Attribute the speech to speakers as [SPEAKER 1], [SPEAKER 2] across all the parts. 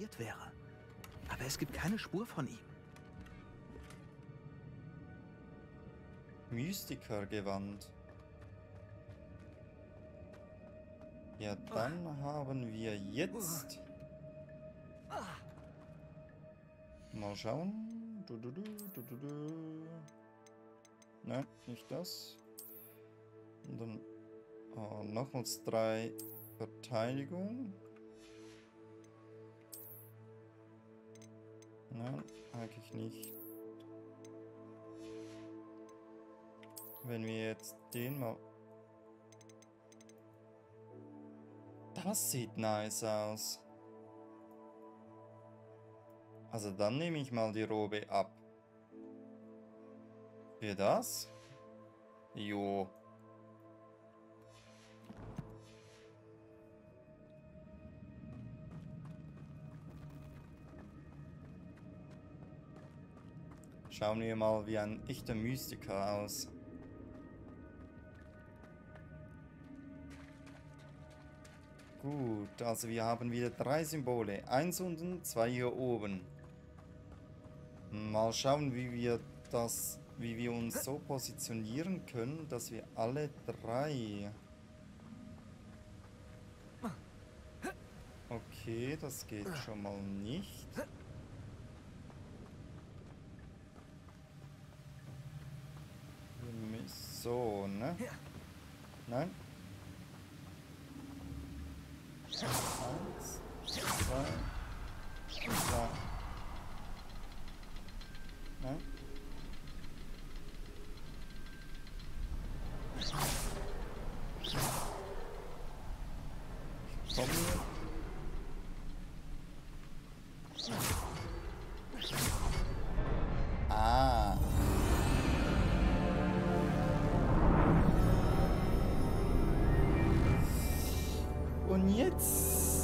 [SPEAKER 1] involviert wäre. Aber es gibt keine Spur von ihm.
[SPEAKER 2] Mystikergewand. Ja, dann haben wir jetzt... Mal schauen. Nein, nicht das. Und dann nochmals 3 Verteidigung. Nein, eigentlich nicht. Wenn wir jetzt den mal... Das sieht nice aus. Also dann nehme ich mal die Robe ab. Für das? Jo. Schauen wir mal wie ein echter Mystiker aus. Gut, also wir haben wieder 3 Symbole. 1 unten, 2 hier oben. Mal schauen, wie wir uns so positionieren können, dass wir alle 3... Okay, das geht schon mal nicht. So, ne? Nein. 1, 2, 3. Nein. Komm hier. Ah. Und jetzt,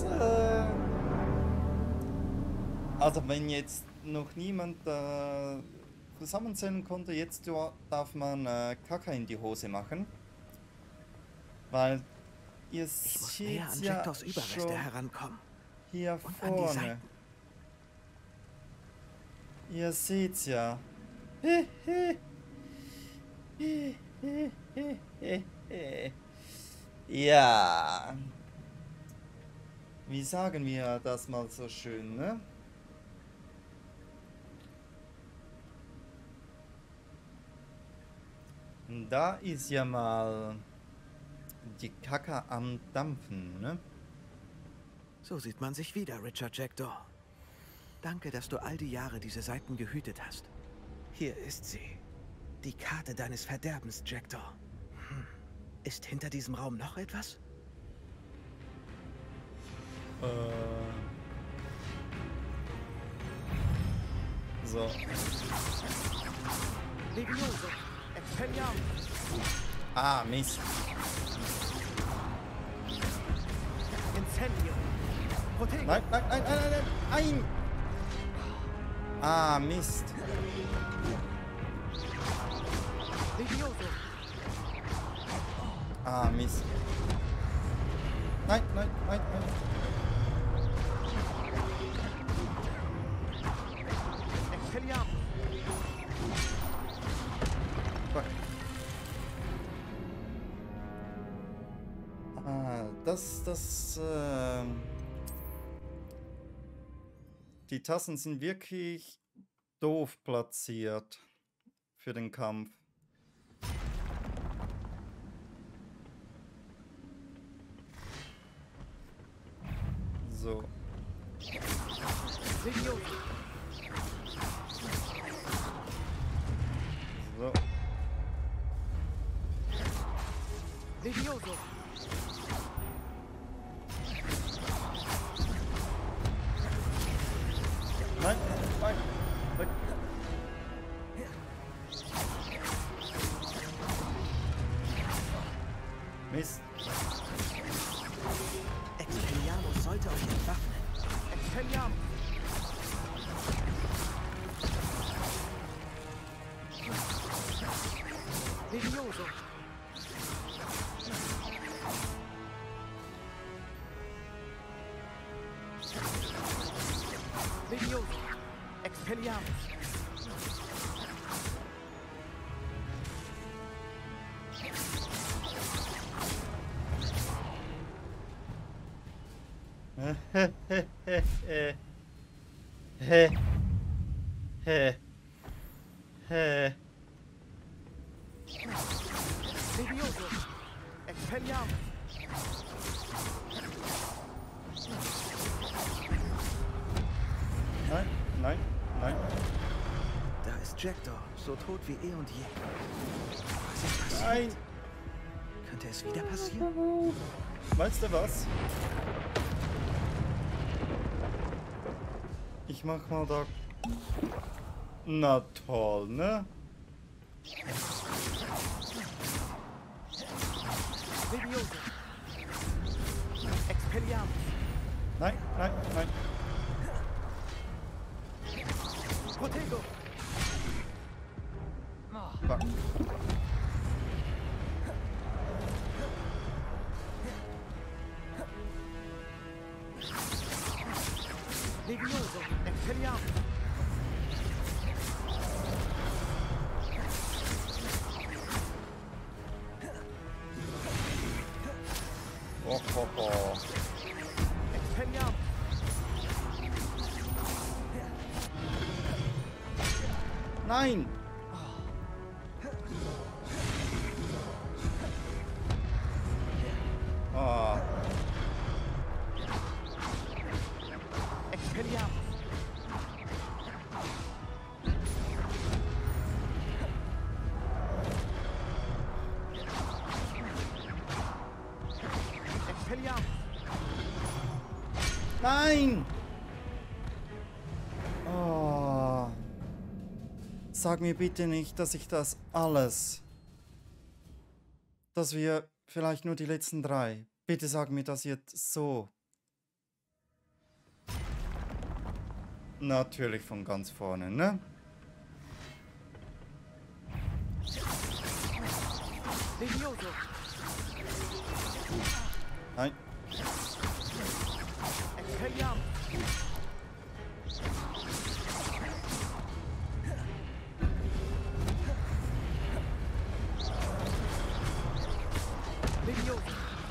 [SPEAKER 2] also wenn jetzt noch niemand zusammenzählen konnte, jetzt darf man Kaka in die Hose machen. Weil ihr
[SPEAKER 1] Ich muss
[SPEAKER 2] seht
[SPEAKER 1] näher an
[SPEAKER 2] ja
[SPEAKER 1] Jaktors Überreste
[SPEAKER 2] schon
[SPEAKER 1] herankommen.
[SPEAKER 2] hier
[SPEAKER 1] Und an die
[SPEAKER 2] vorne.
[SPEAKER 1] Seiten.
[SPEAKER 2] Ihr seht's ja. Ja. Wie sagen wir das mal so schön, ne? Da ist ja mal die Kacke am Dampfen, ne?
[SPEAKER 1] So sieht man sich wieder, Richard Jackdaw. Danke, dass du all die Jahre diese Seiten gehütet hast. Hier ist sie. Die Karte deines Verderbens, Jackdaw. Ist hinter diesem Raum noch etwas?
[SPEAKER 2] So.
[SPEAKER 1] Levioso, Expelliarmus.
[SPEAKER 2] Ah, Mist.
[SPEAKER 1] Incendio. Protego.
[SPEAKER 2] Nein, nein, nein, nein, nein, nein. Ah, Mist.
[SPEAKER 1] Levioso.
[SPEAKER 2] Ah, Mist. Nein, nein, nein, nein.
[SPEAKER 1] Expelliarmus.
[SPEAKER 2] Fuck. Ah, die Tassen sind wirklich doof platziert für den Kampf. So.
[SPEAKER 1] Levioso.
[SPEAKER 2] So.
[SPEAKER 1] Levioso.
[SPEAKER 2] Nein, nein, weg. Mist.
[SPEAKER 1] Expelliarmus sollte euch entwaffnen. Expelliarmus. Levioso. Levioso! Expelliarmus! Levioso! Expelliarmus!
[SPEAKER 2] Nein, nein, nein.
[SPEAKER 1] Da ist Jackdaw, so tot wie eh und je. Was ist passiert?
[SPEAKER 2] Nein.
[SPEAKER 1] Könnte es wieder passieren?
[SPEAKER 2] Weißt du was? Ich mach mal da... Na toll, ne?
[SPEAKER 1] Levioso! Expelliarmus!
[SPEAKER 2] Nein, nein, nein.
[SPEAKER 1] Protego!
[SPEAKER 2] Fuck.
[SPEAKER 1] Levioso! Expelliarmus!
[SPEAKER 2] Oh, oh, oh.
[SPEAKER 1] Expelliarmus!
[SPEAKER 2] Nein! Ah,
[SPEAKER 1] Expelliarmus! Expelliarmus!
[SPEAKER 2] nein! Oh. Sag mir bitte nicht, dass ich das alles... Dass wir vielleicht nur die letzten 3. Bitte sag mir das jetzt so. Natürlich von ganz vorne, ne?
[SPEAKER 1] Levioso!
[SPEAKER 2] Nein.
[SPEAKER 1] Expelliarmus! Levioso!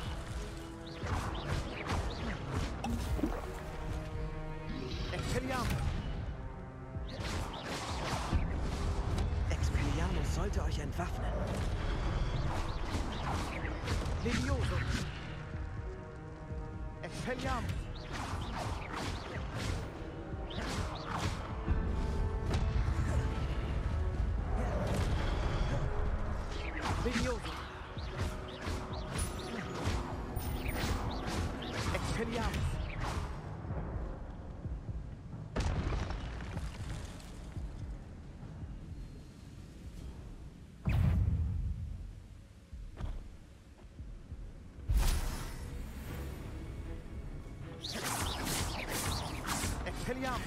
[SPEAKER 1] Expelliarmus! Expelliarmus sollte euch entwaffnen. Levioso! Expelliarmus! Levioso! Expelliarmus! Expelliarmus!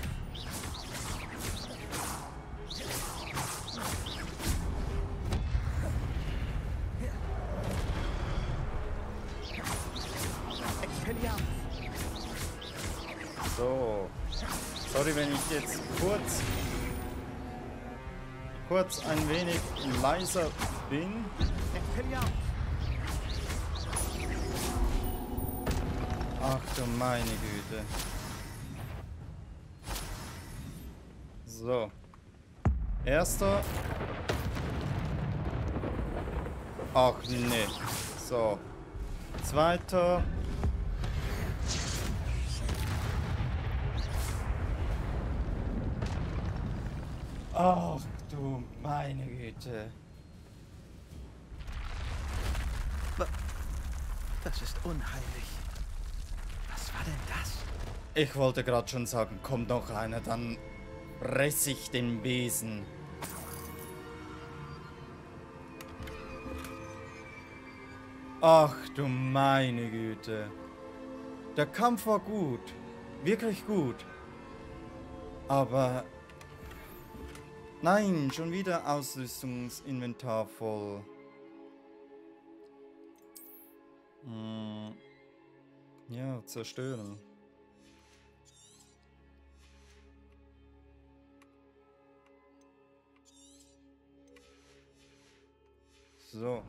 [SPEAKER 1] Expelliarmus!
[SPEAKER 2] So. Sorry, wenn ich jetzt kurz ein wenig leiser bin.
[SPEAKER 1] Expelliarmus!
[SPEAKER 2] Ach du meine Güte. So. Erster. Ach nee. So. Zweiter. Ach du meine Güte.
[SPEAKER 1] Das ist unheimlich. Was war denn das?
[SPEAKER 2] Ich wollte gerade schon sagen, kommt noch einer, dann press ich den Besen. Ach du meine Güte. Der Kampf war gut. Wirklich gut. Aber... Nein, schon wieder Ausrüstungsinventar voll. Ja, zerstören. So.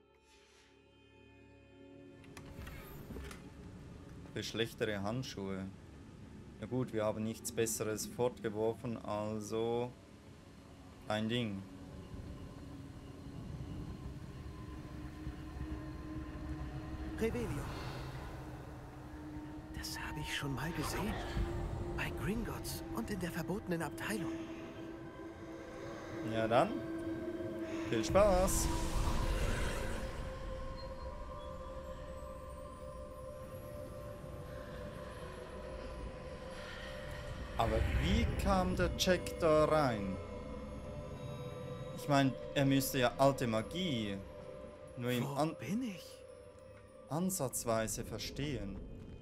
[SPEAKER 2] Für schlechtere Handschuhe. Na gut, wir haben nichts Besseres fortgeworfen, also ein Ding.
[SPEAKER 1] Revelio. Das habe ich schon mal gesehen. Bei Gringotts und in der verbotenen Abteilung.
[SPEAKER 2] Ja dann, viel Spaß. Aber wie kam der Jack da rein? Ich meine, er müsste ja alte Magie nur im
[SPEAKER 1] Wo bin ich?
[SPEAKER 2] Ansatzweise verstehen.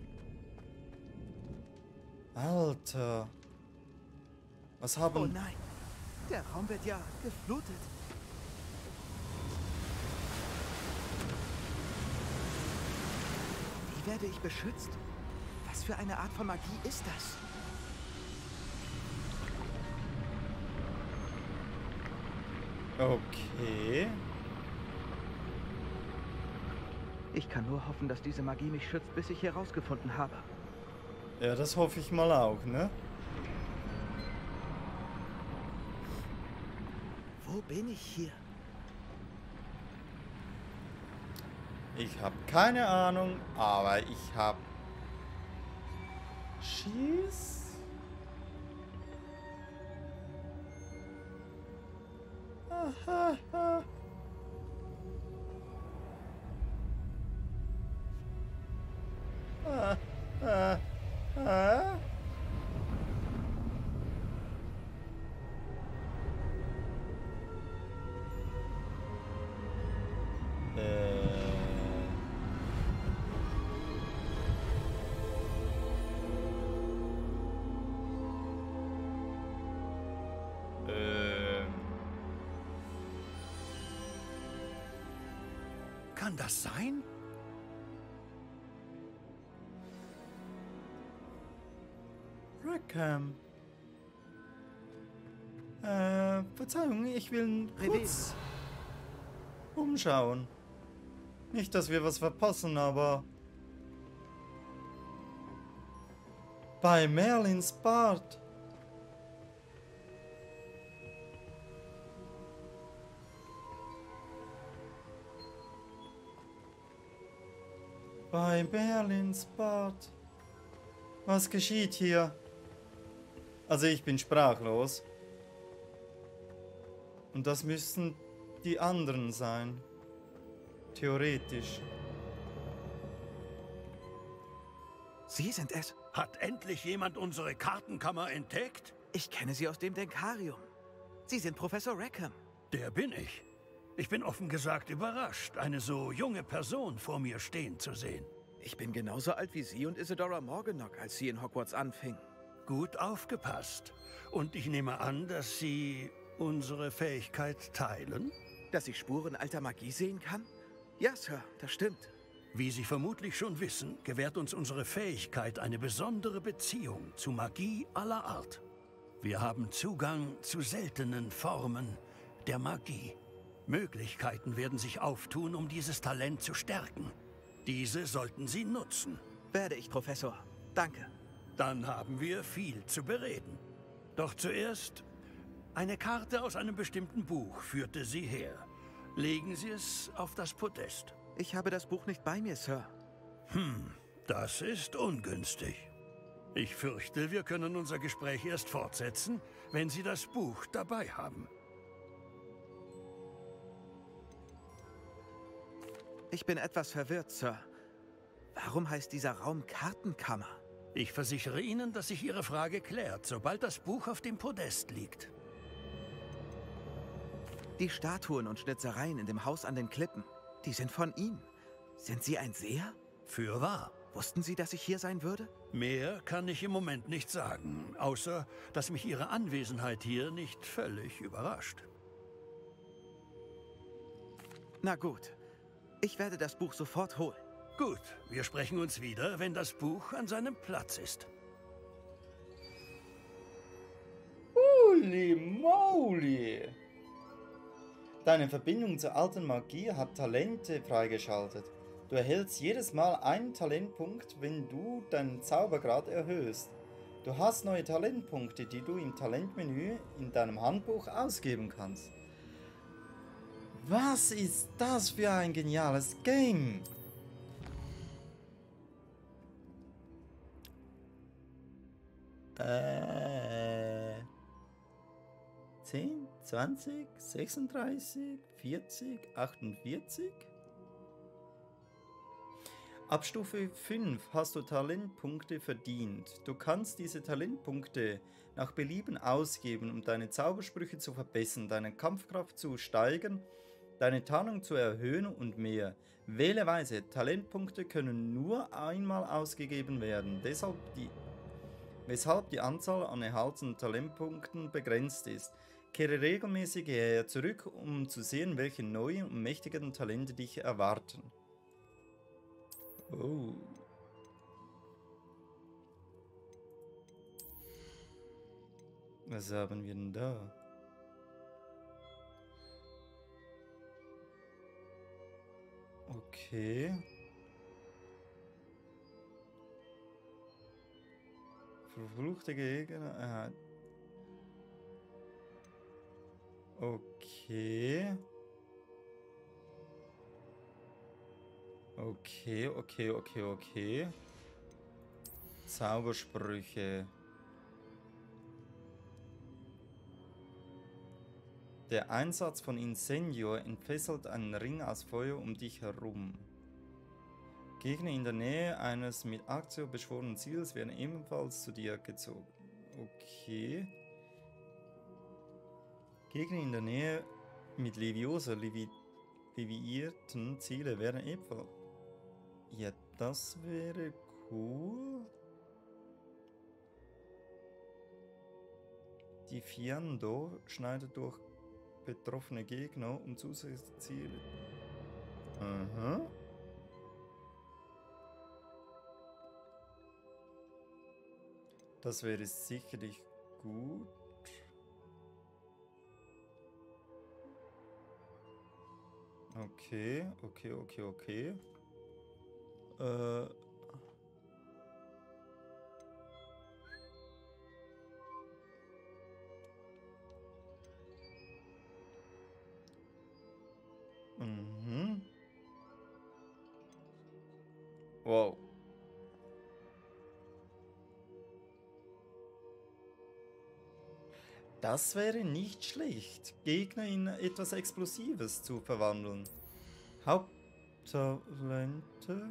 [SPEAKER 2] Alter. Was haben...
[SPEAKER 1] Oh nein, der Raum wird ja geflutet. Wie werde ich beschützt? Was für eine Art von Magie ist das?
[SPEAKER 2] Okay.
[SPEAKER 1] Ich kann nur hoffen, dass diese Magie mich schützt, bis ich hier rausgefunden habe.
[SPEAKER 2] Ja, das hoffe ich mal auch, ne?
[SPEAKER 1] Wo bin ich hier?
[SPEAKER 2] Ich habe keine Ahnung, aber ich habe... Schieß? Aha.
[SPEAKER 3] Kann das sein?
[SPEAKER 2] Rackham. Verzeihung, ich will kurz umschauen. Nicht, dass wir was verpassen, aber... Bei Merlins Bart. Bei Merlins Bart. Was geschieht hier? Also ich bin sprachlos. Und das müssten die anderen sein. Theoretisch.
[SPEAKER 1] Sie sind es.
[SPEAKER 3] Hat endlich jemand unsere Kartenkammer entdeckt?
[SPEAKER 1] Ich kenne Sie aus dem Denkarium. Sie sind Professor Rackham.
[SPEAKER 3] Der bin ich. Ich bin offen gesagt überrascht, eine so junge Person vor mir stehen zu sehen.
[SPEAKER 1] Ich bin genauso alt wie Sie und Isidora Morganach, als sie in Hogwarts anfing.
[SPEAKER 3] Gut aufgepasst. Und ich nehme an, dass Sie unsere Fähigkeit teilen?
[SPEAKER 1] Dass ich Spuren alter Magie sehen kann? Ja, Sir, das stimmt.
[SPEAKER 3] Wie Sie vermutlich schon wissen, gewährt uns unsere Fähigkeit eine besondere Beziehung zu Magie aller Art. Wir haben Zugang zu seltenen Formen der Magie. Möglichkeiten werden sich auftun, um dieses Talent zu stärken. Diese sollten Sie nutzen.
[SPEAKER 1] Werde ich, Professor. Danke.
[SPEAKER 3] Dann haben wir viel zu bereden. Doch zuerst, eine Karte aus einem bestimmten Buch führte Sie her. Legen Sie es auf das Podest.
[SPEAKER 1] Ich habe das Buch nicht bei mir, Sir.
[SPEAKER 3] Das ist ungünstig. Ich fürchte, wir können unser Gespräch erst fortsetzen, wenn Sie das Buch dabei haben.
[SPEAKER 1] Ich bin etwas verwirrt, Sir. Warum heißt dieser Raum Kartenkammer?
[SPEAKER 3] Ich versichere Ihnen, dass sich Ihre Frage klärt, sobald das Buch auf dem Podest liegt.
[SPEAKER 1] Die Statuen und Schnitzereien in dem Haus an den Klippen, die sind von ihm. Sind Sie ein Seher?
[SPEAKER 3] Fürwahr.
[SPEAKER 1] Wussten Sie, dass ich hier sein würde?
[SPEAKER 3] Mehr kann ich im Moment nicht sagen, außer dass mich Ihre Anwesenheit hier nicht völlig überrascht.
[SPEAKER 1] Na gut. Ich werde das Buch sofort holen.
[SPEAKER 3] Gut, wir sprechen uns wieder, wenn das Buch an seinem Platz ist.
[SPEAKER 2] Holy moly! Deine Verbindung zur alten Magie hat Talente freigeschaltet. Du erhältst jedes Mal einen Talentpunkt, wenn du deinen Zaubergrad erhöhst. Du hast neue Talentpunkte, die du im Talentmenü in deinem Handbuch ausgeben kannst. Was ist das für ein geniales Game? 10, 20, 36, 40, 48? Ab Stufe 5 hast du Talentpunkte verdient. Du kannst diese Talentpunkte nach Belieben ausgeben, um deine Zaubersprüche zu verbessern, deine Kampfkraft zu steigern, deine Tarnung zu erhöhen und mehr. Wähle weise, Talentpunkte können nur einmal ausgegeben werden, weshalb die Anzahl an erhaltenen Talentpunkten begrenzt ist. Kehre regelmäßig hierher zurück, um zu sehen, welche neuen und mächtigen Talente dich erwarten. Oh. Was haben wir denn da? Okay. Verfluchte Gegner. Okay. Okay. Zaubersprüche. Der Einsatz von Incendio entfesselt einen Ring aus Feuer um dich herum. Gegner in der Nähe eines mit Actio beschworenen Ziels werden ebenfalls zu dir gezogen. Okay. Gegner in der Nähe mit Leviosa leviierten Ziele werden ebenfalls. Ja, das wäre cool. Die Fiando schneidet durch betroffene Gegner um zusätzliche Ziele. Aha. Das wäre sicherlich gut. Okay. Wow. Das wäre nicht schlecht, Gegner in etwas Explosives zu verwandeln. Haupttalente.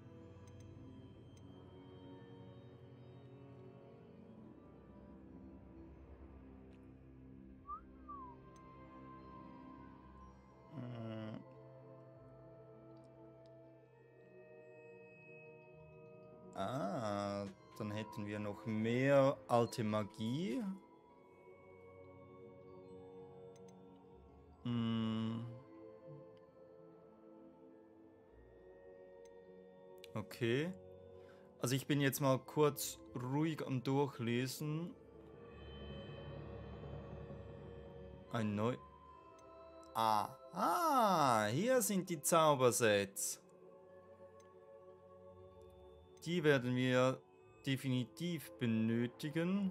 [SPEAKER 2] Dann hätten wir noch mehr alte Magie. Okay. Also ich bin jetzt mal kurz ruhig am Durchlesen. Ein neu... hier sind die Zaubersets. Die werden wir definitiv benötigen.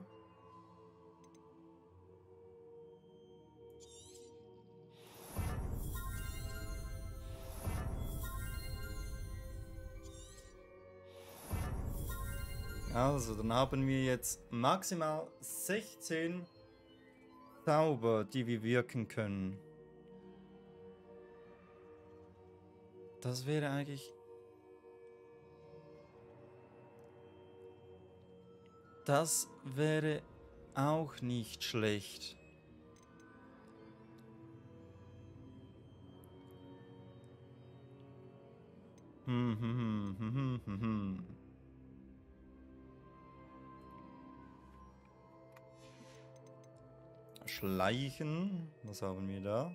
[SPEAKER 2] Also, dann haben wir jetzt maximal 16 Zauber, die wir wirken können. Das wäre eigentlich... Das wäre auch nicht schlecht. Schleichen. Was haben wir da?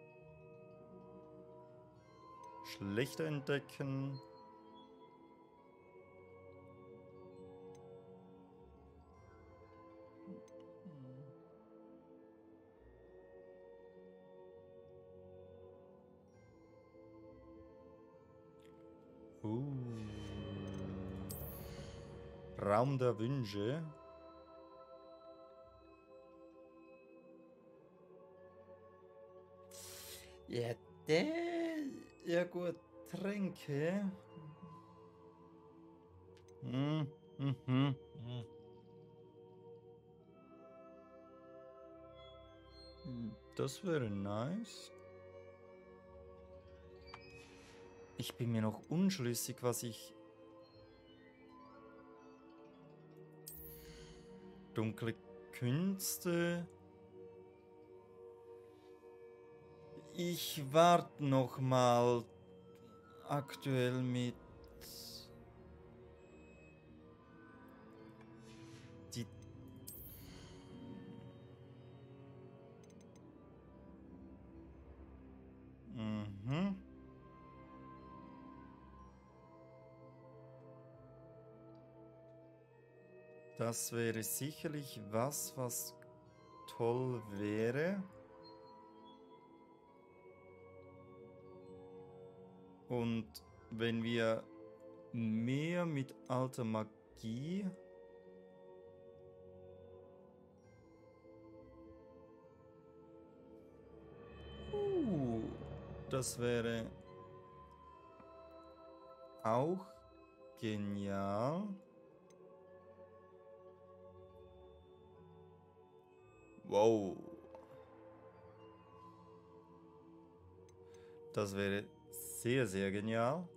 [SPEAKER 2] Schlechter entdecken. Raum der Wünsche. Ja, ja gut, Tränke. Das wäre nice. Ich bin mir noch unschlüssig, was ich... Dunkle Künste... Ich warte noch mal aktuell mit... Die... Mhm. Das wäre sicherlich was toll wäre. Und wenn wir mehr mit alter Magie... das wäre auch genial. Wow. Das wäre sehr, sehr genial.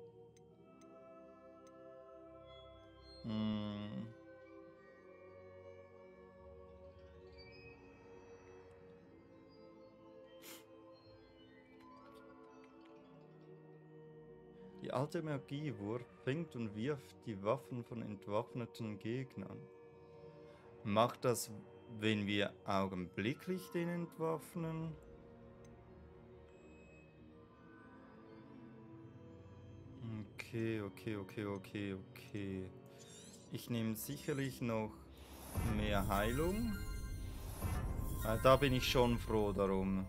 [SPEAKER 2] Die alte Magiewurf fängt und wirft die Waffen von entwaffneten Gegnern. Macht das, wenn wir augenblicklich den entwaffnen? Okay. Ich nehme sicherlich noch mehr Heilung. Da bin ich schon froh darum.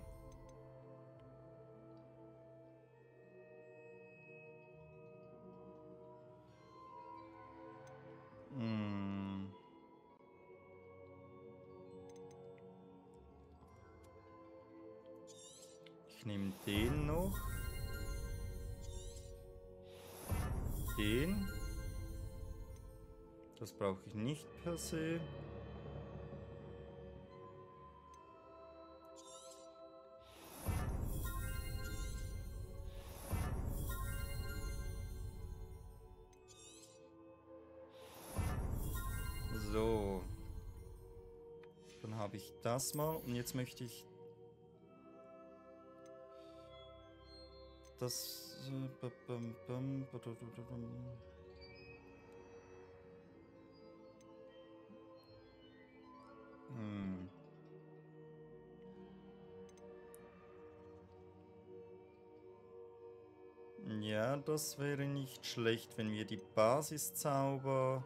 [SPEAKER 2] Ich nehme den noch. Den. Das brauche ich nicht per se. So. Dann habe ich das mal und jetzt möchte ich das... Ja, das wäre nicht schlecht, wenn wir die Basiszauber...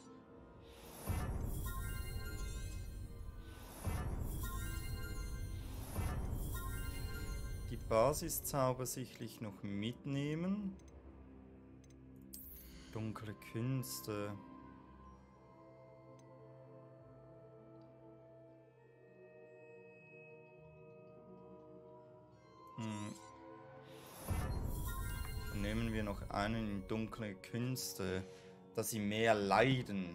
[SPEAKER 2] Basiszauber sicherlich noch mitnehmen. Dunkle Künste. Nehmen wir noch einen in dunkle Künste, dass sie mehr leiden.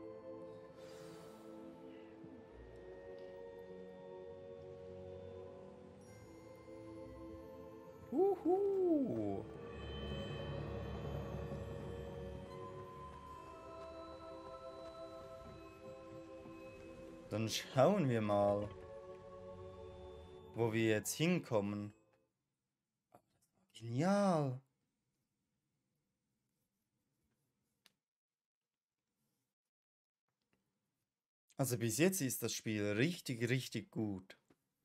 [SPEAKER 2] Dann schauen wir mal, wo wir jetzt hinkommen. Genial. Also bis jetzt ist das Spiel richtig, richtig gut.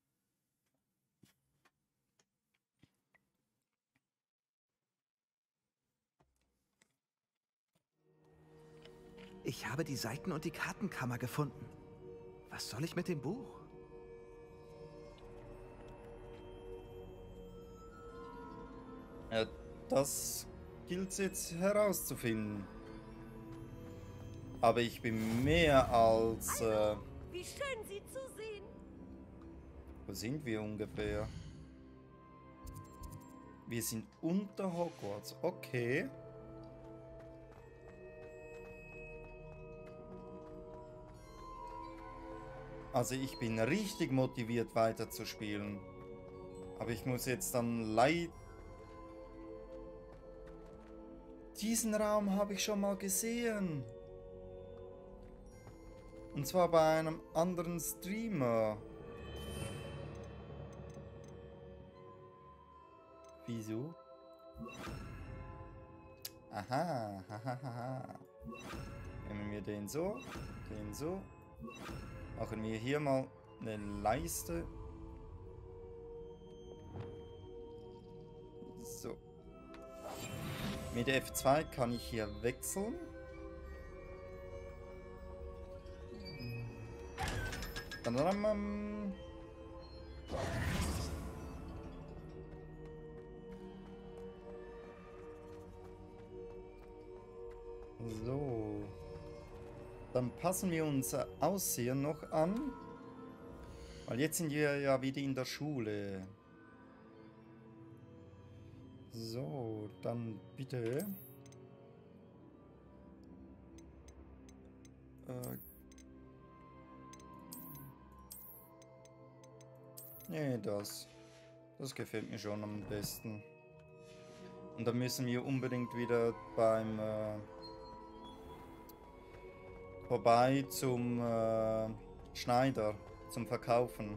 [SPEAKER 1] Ich habe die Seiten und die Kartenkammer gefunden. Was soll ich mit dem Buch?
[SPEAKER 2] Ja, das gilt es jetzt herauszufinden. Aber ich bin mehr als...
[SPEAKER 4] Wie schön, Sie zu sehen.
[SPEAKER 2] Wo sind wir ungefähr? Wir sind unter Hogwarts. Okay. Also ich bin richtig motiviert weiterzuspielen. Aber ich muss jetzt dann Diesen Raum habe ich schon mal gesehen. Und zwar bei einem anderen Streamer. Wieso? Aha, hahaha. Nehmen wir den so, Machen wir hier mal eine Leiste. So. Mit F2 kann ich hier wechseln. So. Dann passen wir unser Aussehen noch an. Weil jetzt sind wir ja wieder in der Schule. So, dann bitte. Nee, das gefällt mir schon am besten. Und dann müssen wir unbedingt wieder beim vorbei zum Schneider, zum Verkaufen.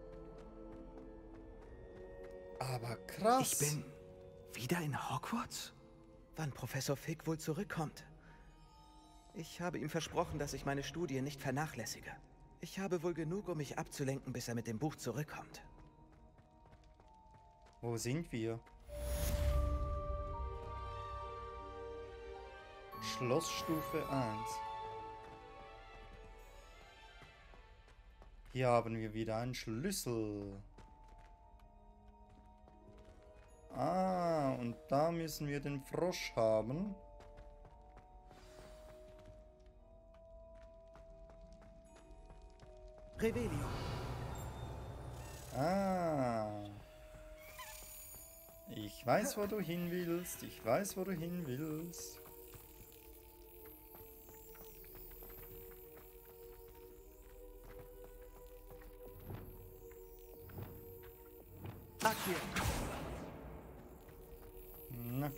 [SPEAKER 2] Aber krass.
[SPEAKER 1] Ich bin wieder in Hogwarts? Wann Professor Fig wohl zurückkommt? Ich habe ihm versprochen, dass ich meine Studie nicht vernachlässige. Ich habe wohl genug, um mich abzulenken, bis er mit dem Buch zurückkommt.
[SPEAKER 2] Wo sind wir? Schlossstufe 1. Hier haben wir wieder einen Schlüssel. Ah, und da müssen wir den Frosch haben.
[SPEAKER 1] Revelio.
[SPEAKER 2] Ah. Ich weiß, wo du hin willst. Ich weiß, wo du hin willst.
[SPEAKER 1] Accio.
[SPEAKER 2] Na.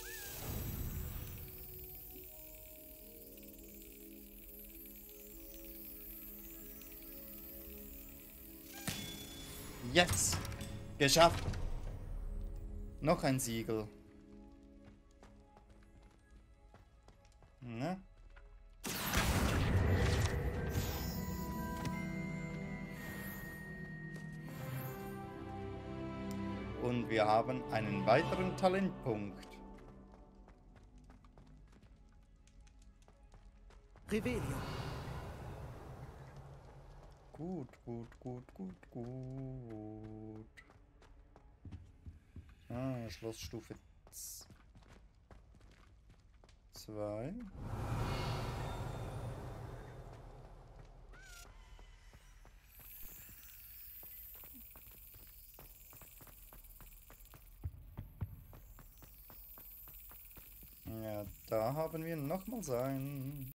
[SPEAKER 2] Jetzt! Geschafft! Noch ein Siegel. Na? Und wir haben einen weiteren Talentpunkt.
[SPEAKER 1] Revelio.
[SPEAKER 2] Gut, gut, gut, gut, gut. Ah, Schlossstufe 2. Ja, da haben wir nochmals einen.